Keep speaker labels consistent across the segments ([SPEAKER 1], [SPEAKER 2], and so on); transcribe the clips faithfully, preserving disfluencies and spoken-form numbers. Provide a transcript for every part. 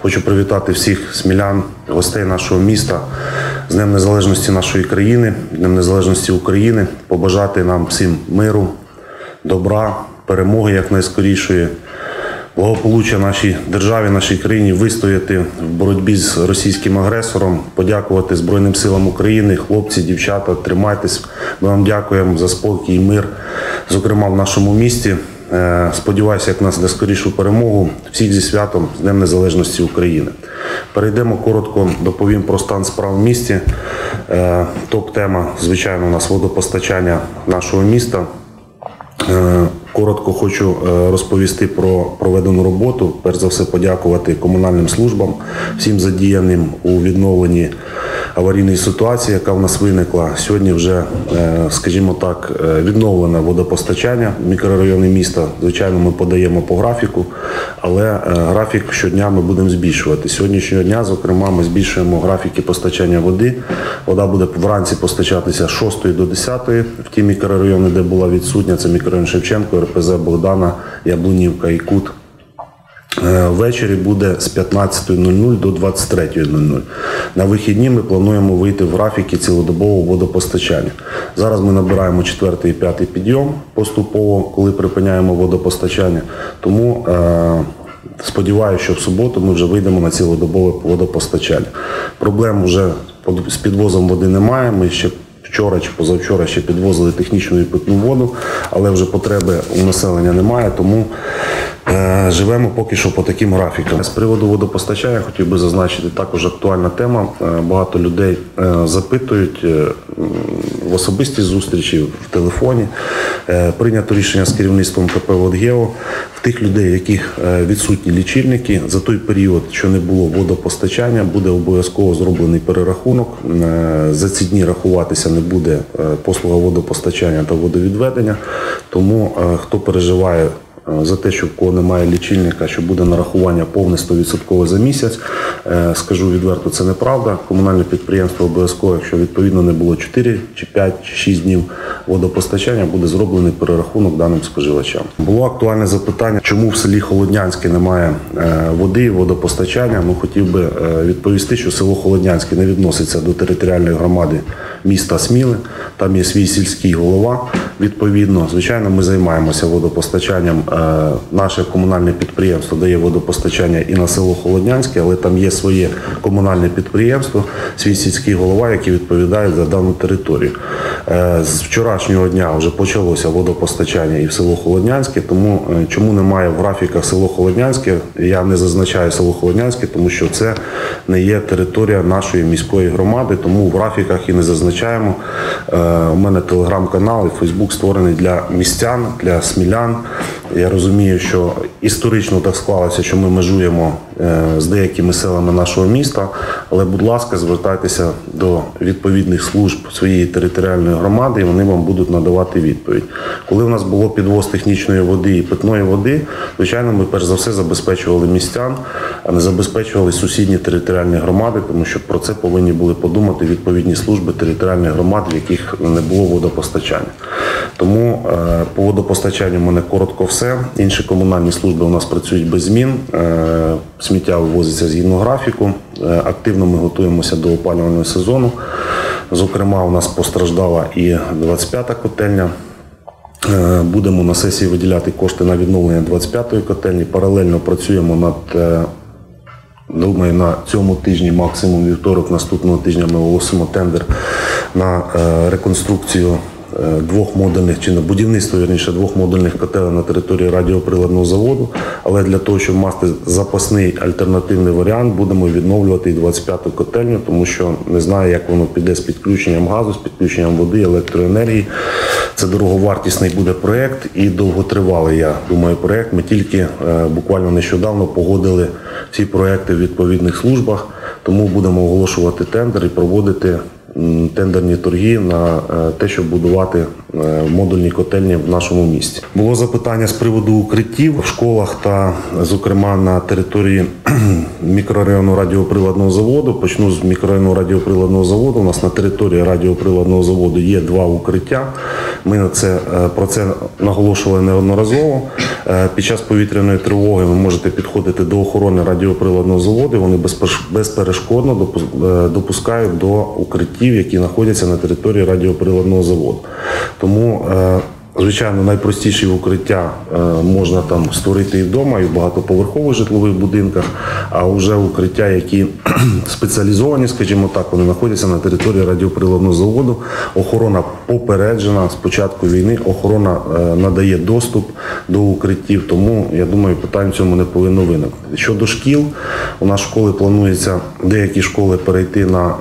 [SPEAKER 1] Хочу привітати всіх смілян, гостей нашого міста з Днем Незалежності нашої країни, Днем Незалежності України, побажати нам всім миру, добра, перемоги якнайскорішої, благополуччя нашій державі, нашій країні, вистояти в боротьбі з російським агресором, подякувати Збройним силам України, хлопці, дівчата, тримайтесь. Ми вам дякуємо за спокій і мир, зокрема в нашому місті. Сподіваюся, як нас дасть скорішу перемогу. Всіх зі святом, з Днем Незалежності України. Перейдемо коротко, доповім про стан справ в місті. Топ-тема, звичайно, у нас водопостачання нашого міста. Коротко хочу розповісти про проведену роботу. Перш за все подякувати комунальним службам, всім задіяним у відновленні аварійної ситуації, яка в нас виникла. Сьогодні вже, скажімо так, відновлене водопостачання в мікрорайони міста. Звичайно, ми подаємо по графіку, але графік щодня ми будемо збільшувати. Сьогоднішнього дня, зокрема, ми збільшуємо графіки постачання води. Вода буде вранці постачатися з шостої до десятої в ті мікрорайони, де була відсутня. Це мікрорайон Шевченко, ер пе зет Богдана, Яблунівка і Кут. Ввечері буде з п'ятнадцятої нуль нуль до двадцять третьої нуль нуль. На вихідні ми плануємо вийти в графіки цілодобового водопостачання. Зараз ми набираємо четвертий і п'ятий підйом поступово, коли припиняємо водопостачання. Тому е сподіваюся, що в суботу ми вже вийдемо на цілодобове водопостачання. Проблем вже з підвозом води немає. Ми ще вчора чи позавчора ще підвозили технічну і питну воду, але вже потреби у населення немає, тому е, живемо поки що по таким графікам. З приводу водопостачання хотів би зазначити також актуальна тема. Е, багато людей е, запитують е, в особистій зустрічі, в телефоні. Е, прийнято рішення з керівництвом ка пе «Водгео». В тих людей, яких е, відсутні лічильники, за той період, що не було водопостачання, буде обов'язково зроблений перерахунок. Е, за ці дні рахуватися не буде послуга водопостачання та водовідведення, тому хто переживає за те, що в кого немає лічильника, що буде нарахування повне сто відсотків за місяць, скажу відверто, це неправда. Комунальне підприємство обов'язково, якщо відповідно не було чотири, чи п'ять, чи шість днів водопостачання, буде зроблений перерахунок даним споживачам. Було актуальне запитання, чому в селі Холоднянське немає води, водопостачання. Ну, хотів би відповісти, що село Холоднянське не відноситься до територіальної громади міста Сміли. Там є свій сільський голова. Відповідно, звичайно, ми займаємося водопостачанням. Наше комунальне підприємство дає водопостачання і на село Холоднянське, але там є своє комунальне підприємство, свій сільський голова, який відповідає за дану територію. З вчорашнього дня вже почалося водопостачання і в село Холоднянське, тому чому немає в графіках село Холоднянське, я не зазначаю село Холоднянське, тому що це не є територія нашої міської громади, тому в графіках і не зазначаємо. У мене телеграм-канал і фейсбук створений для містян, для смілян. Я розумію, що історично так склалося, що ми межуємо з деякими селами нашого міста, але, будь ласка, звертайтеся до відповідних служб своєї територіальної громади, і вони вам будуть надавати відповідь. Коли в нас було підвоз технічної води і питної води, звичайно, ми перш за все забезпечували містян, а не забезпечували сусідні територіальні громади, тому що про це повинні були подумати відповідні служби територіальних громад, в яких не було водопостачання. Тому по водопостачанню в мене коротко все. Інші комунальні служби у нас працюють без змін. Сміття вивозиться згідно графіку. Активно ми готуємося до опалювального сезону. Зокрема, у нас постраждала і двадцять п'ята котельня. Будемо на сесії виділяти кошти на відновлення двадцять п'ятої котельні. Паралельно працюємо над, думаю, на цьому тижні, максимум вівторок, наступного тижня ми оголосимо тендер на реконструкцію двох модульних, чи на будівництво, вірніше, двох модульних котелень на території радіоприладного заводу. Але для того, щоб мати запасний альтернативний варіант, будемо відновлювати і двадцять п'яту котельню, тому що не знаю, як воно піде з підключенням газу, з підключенням води, електроенергії. Це дороговартісний буде проєкт і довготривалий, я думаю, проєкт. Ми тільки е, буквально нещодавно погодили всі проєкти в відповідних службах, тому будемо оголошувати тендер і проводити тендерні торги на те, щоб будувати модульні котельні в нашому місті. Було запитання з приводу укриттів в школах та, зокрема, на території мікрорайону радіоприладного заводу. Почну з мікрорайону радіоприладного заводу. У нас на території радіоприладного заводу є два укриття. Ми на це, про це наголошували неодноразово. Під час повітряної тривоги ви можете підходити до охорони радіоприладного заводу, вони безперешкодно допускають до укриттів, які знаходяться на території радіоприладного заводу. Тому, звичайно, найпростіші укриття можна там створити і вдома, і в багатоповерхових житлових будинках, а вже укриття, які спеціалізовані, скажімо так, вони знаходяться на території радіоприладного заводу. Охорона попереджена з початку війни, охорона надає доступ до укриттів, тому, я думаю, питань в цьому не повинно виникнути. Щодо шкіл, у нас школи планується, деякі школи перейти на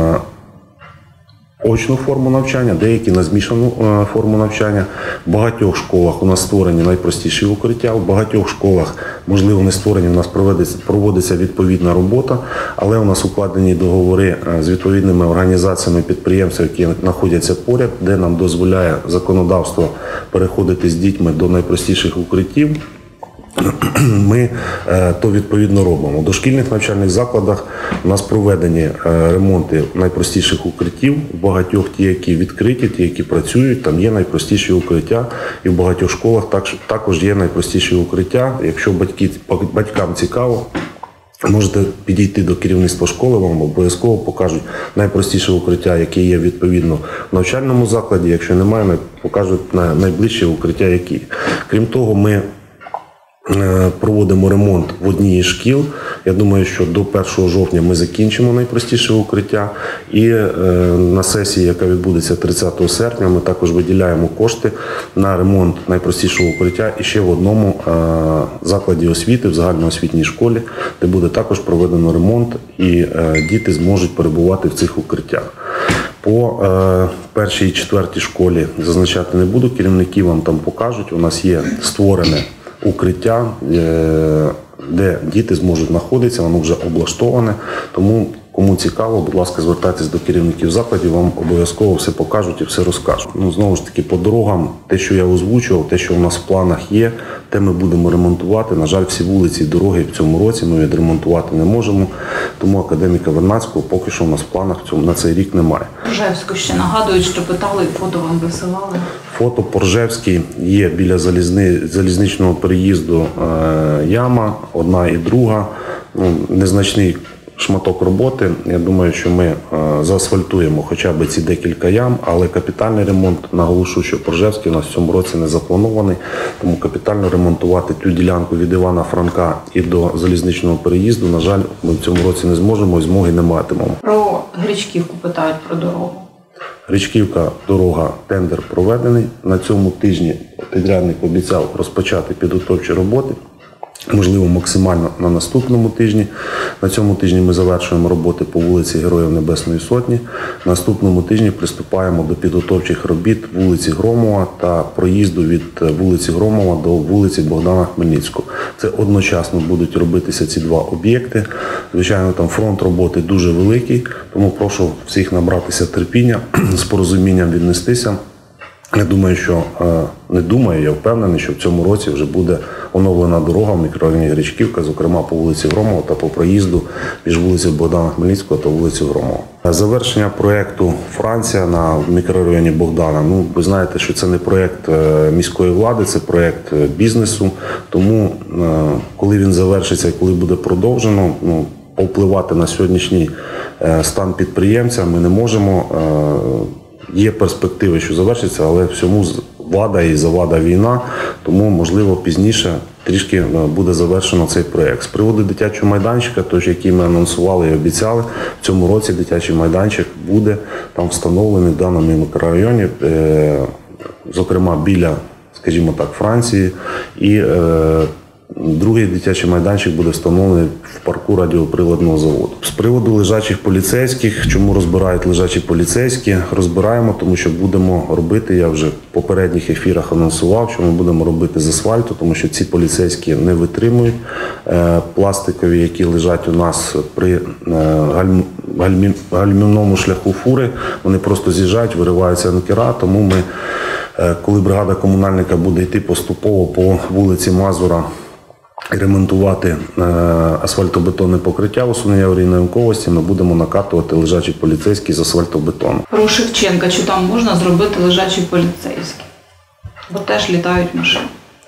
[SPEAKER 1] очну форму навчання, деякі на змішану форму навчання. В багатьох школах у нас створені найпростіші укриття, в багатьох школах, можливо, не створені, у нас проводиться, проводиться відповідна робота, але у нас укладені договори з відповідними організаціями підприємств, які знаходяться поряд, де нам дозволяє законодавство переходити з дітьми до найпростіших укриттів. Ми то відповідно робимо. У дошкільних навчальних закладах у нас проведені ремонти найпростіших укриттів, в багатьох ті, які відкриті, ті, які працюють, там є найпростіші укриття, і в багатьох школах також є найпростіші укриття. Якщо батьки, батькам цікаво, можете підійти до керівництва школи, вам обов'язково покажуть найпростіше укриття, яке є відповідно в навчальному закладі, якщо немає, покажуть найближче укриття, які. Крім того, ми проводимо ремонт в одній із шкіл. Я думаю, що до першого жовтня ми закінчимо найпростіше укриття. І на сесії, яка відбудеться тридцятого серпня, ми також виділяємо кошти на ремонт найпростішого укриття і ще в одному закладі освіти, в загальноосвітній школі, де буде також проведено ремонт і діти зможуть перебувати в цих укриттях. По е, першій і четвертій школі зазначати не буду, керівники вам там покажуть. У нас є створене укриття, де діти зможуть знаходитися, воно вже облаштоване. Тому, кому цікаво, будь ласка, звертайтесь до керівників закладів, вам обов'язково все покажуть і все розкажуть. Ну, знову ж таки, по дорогам, те, що я озвучував, те, що у нас в планах є, те ми будемо ремонтувати. На жаль, всі вулиці і дороги в цьому році ми відремонтувати не можемо, тому академіка Вернадського поки що у нас в планах на цей рік немає.
[SPEAKER 2] Ржевську ще нагадують, що питали, фото вам висилали.
[SPEAKER 1] Фото по Ржевській є біля залізни, залізничного переїзду е, яма, одна і друга. Ну, незначний шматок роботи. Я думаю, що ми е, заасфальтуємо хоча б ці декілька ям, але капітальний ремонт, наголошу, що по Ржевській у нас в цьому році не запланований, тому капітально ремонтувати ту ділянку від Івана Франка і до залізничного переїзду, на жаль, ми в цьому році не зможемо і змоги не матимемо.
[SPEAKER 2] Про Гречківку питають, про дорогу.
[SPEAKER 1] Гречківка, дорога, тендер проведений. На цьому тижні підрядник обіцяв розпочати підготовчі роботи. Можливо, максимально на наступному тижні. На цьому тижні ми завершуємо роботи по вулиці Героїв Небесної Сотні. На наступному тижні приступаємо до підготовчих робіт вулиці Громова та проїзду від вулиці Громова до вулиці Богдана Хмельницького. Це одночасно будуть робитися ці два об'єкти. Звичайно, там фронт роботи дуже великий, тому прошу всіх набратися терпіння, з порозумінням віднестися. Я думаю, що, не думаю, я впевнений, що в цьому році вже буде оновлена дорога в мікрорайоні Гречківка, зокрема по вулиці Громова та по проїзду між вулицею Богдана Хмельницького та вулицею Громова. Завершення проєкту «Франція» на мікрорайоні Богдана. Ну, ви знаєте, що це не проєкт міської влади, це проєкт бізнесу. Тому, коли він завершиться і коли буде продовжено, ну, повпливати на сьогоднішній стан підприємця ми не можемо. Є перспективи, що завершиться, але всьому влада і завада війна, тому, можливо, пізніше трішки буде завершено цей проєкт. З приводу дитячого майданчика, той, який ми анонсували і обіцяли, в цьому році дитячий майданчик буде там встановлений в даному мікрорайоні, зокрема біля, скажімо так, Франції, і другий дитячий майданчик буде встановлений в парку радіоприладного заводу. З приводу лежачих поліцейських, чому розбирають лежачі поліцейські? Розбираємо, тому що будемо робити, я вже в попередніх ефірах анонсував, що ми будемо робити з асфальту, тому що ці поліцейські не витримують. Пластикові, які лежать у нас при гальмівному шляху фури, вони просто з'їжджають, вириваються анкера, тому ми, коли бригада комунальника буде йти поступово по вулиці Мазура, і ремонтувати е, асфальтобетонне покриття усунення аварійної ямковості, ми будемо накатувати лежачі поліцейські з асфальтобетону.
[SPEAKER 2] Про Шевченка, чи там можна зробити лежачі поліцейські? Бо теж літають машини.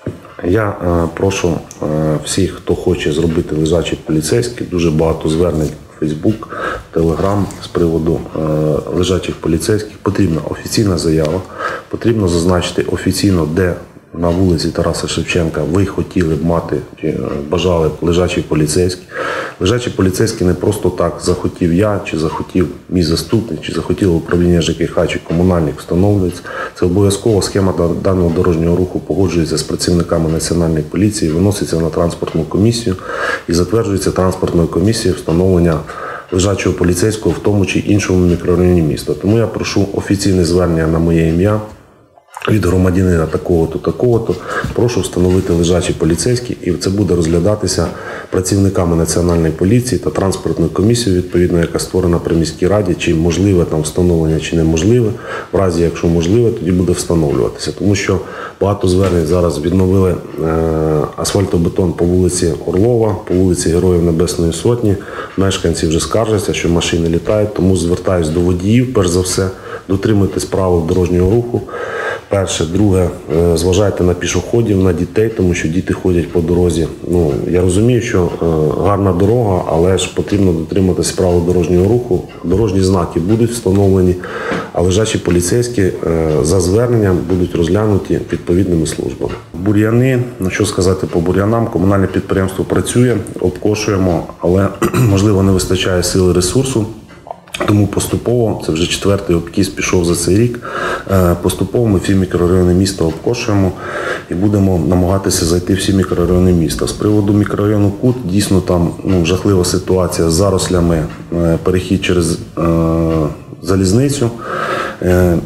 [SPEAKER 1] Я е, прошу е, всіх, хто хоче зробити лежачі поліцейські, дуже багато звернень в Фейсбук, Телеграм з приводу е, лежачих поліцейських. Потрібна офіційна заява, потрібно зазначити офіційно, де на вулиці Тараса Шевченка ви хотіли б мати, чи бажали б лежачі поліцейські. Лежачі поліцейські не просто так захотів я, чи захотів мій заступник, чи захотіло управління ЖКХ, чи комунальник встановлюється. Це обов'язково схема даного дорожнього руху погоджується з працівниками Національної поліції, виноситься на транспортну комісію і затверджується транспортною комісією встановлення лежачого поліцейського в тому чи іншому мікрорайоні міста. Тому я прошу офіційне звернення на моє ім'я від громадянина такого-то, такого-то, прошу встановити лежачі поліцейські, і це буде розглядатися працівниками Національної поліції та транспортною комісією, відповідно, яка створена при міській раді, чи можливе там встановлення, чи неможливе. В разі, якщо можливе, тоді буде встановлюватися. Тому що багато звернень зараз відновили е, асфальтобетон по вулиці Орлова, по вулиці Героїв Небесної Сотні. Мешканці вже скаржаться, що машини літають, тому звертаюсь до водіїв, перш за все, дотримуйтесь правил дорожнього руху. Перше. Друге, зважайте на пішоходів, на дітей, тому що діти ходять по дорозі. Ну, я розумію, що гарна дорога, але ж потрібно дотримуватись правил дорожнього руху. Дорожні знаки будуть встановлені, а лежачі поліцейські за зверненням будуть розглянуті відповідними службами. Бур'яни, ну що сказати по бур'янам, комунальне підприємство працює, обкошуємо, але, можливо, не вистачає сили ресурсу. Тому поступово, це вже четвертий обкіс пішов за цей рік, поступово ми всі мікрорайони міста обкошуємо і будемо намагатися зайти в всі мікрорайони міста. З приводу мікрорайону Кут, дійсно там ну, жахлива ситуація з зарослями, перехід через е, залізницю. Е,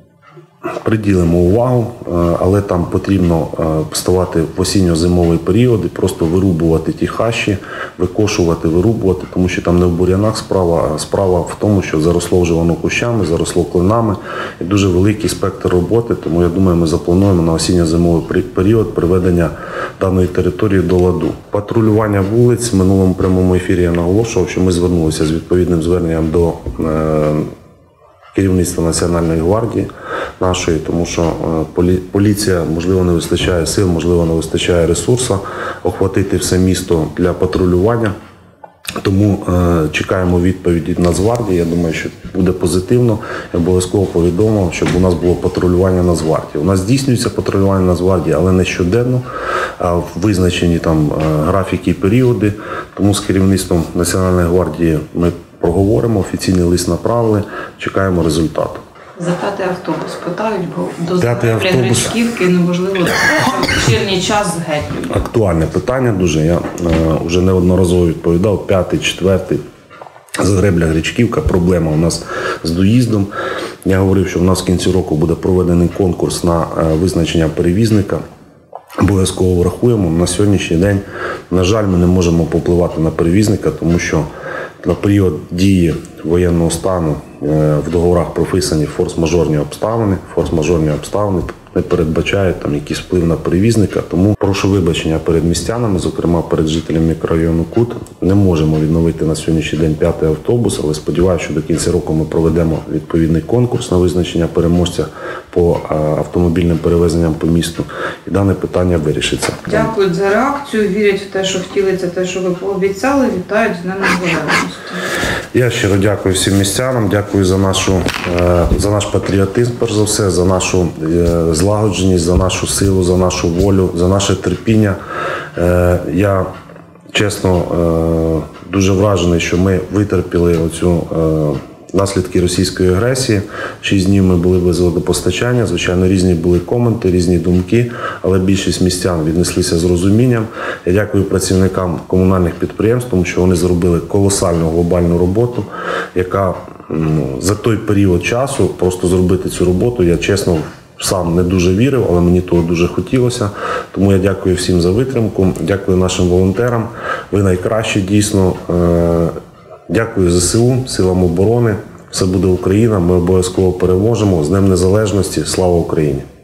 [SPEAKER 1] Приділимо увагу, але там потрібно вставати в осінньо-зимовий період і просто вирубувати ті хащі, викошувати, вирубувати, тому що там не в бур'янах справа, а справа в тому, що заросло вже воно кущами, заросло клинами і дуже великий спектр роботи, тому я думаю, ми заплануємо на осінньо-зимовий період приведення даної території до ладу. Патрулювання вулиць, в минулому прямому ефірі я наголошував, що ми звернулися з відповідним зверненням до керівництва Національної гвардії нашої, тому що поліція, можливо, не вистачає сил, можливо, не вистачає ресурсу охватити все місто для патрулювання. Тому е, чекаємо відповіді від Нацгвардії. Я думаю, що буде позитивно. Я обов'язково повідомив, щоб у нас було патрулювання Нацгвардії. У нас здійснюється патрулювання Нацгвардії, але не щоденно, а в визначені там графіки і періоди. Тому з керівництвом Національної гвардії ми проговоримо, офіційний лист направили, чекаємо результату.
[SPEAKER 2] За п'ятий автобус питають, бо до
[SPEAKER 1] П'ятий автобус.
[SPEAKER 2] Гречківки неможливо в вечірній час геть.
[SPEAKER 1] Актуальне питання дуже. Я е, вже неодноразово відповідав. П'ятий, четвертий, Загребля, Гречківка. Проблема у нас з доїздом. Я говорив, що в нас в кінці року буде проведений конкурс на е, визначення перевізника. Обов'язково врахуємо. На сьогоднішній день, на жаль, ми не можемо попливати на перевізника, тому що на період дії воєнного стану в договорах прописані форс-мажорні обставини. Форс-мажорні обставини не передбачають там якийсь вплив на перевізника. Тому прошу вибачення перед містянами, зокрема перед жителями мікрорайону Кут. Не можемо відновити на сьогоднішній день п'ятий автобус, але сподіваюся, що до кінця року ми проведемо відповідний конкурс на визначення переможця по автомобільним перевезенням по місту. І дане питання вирішиться.
[SPEAKER 2] Дякую за реакцію. Вірять в те, що втілиться те, що ви пообіцяли. Вітають з Днем Незалежності.
[SPEAKER 1] Я щиро дякую всім містянам, дякую за нашу, за наш патріотизм, перш за все, за нашу злагодженість, за нашу силу, за нашу волю, за наше терпіння. Я, чесно, дуже вражений, що ми витерпіли оцю наслідки російської агресії. Шість днів ми були без водопостачання. Звичайно, різні були коменти, різні думки, але більшість містян віднеслися з розумінням. Я дякую працівникам комунальних підприємств, тому що вони зробили колосальну глобальну роботу, яка ну, за той період часу просто зробити цю роботу, я чесно сам не дуже вірив, але мені того дуже хотілося. Тому я дякую всім за витримку, дякую нашим волонтерам. Ви найкращі, дійсно. Дякую ЗСУ, силам оборони. Все буде Україна, ми обов'язково переможемо. З Днем Незалежності. Слава Україні!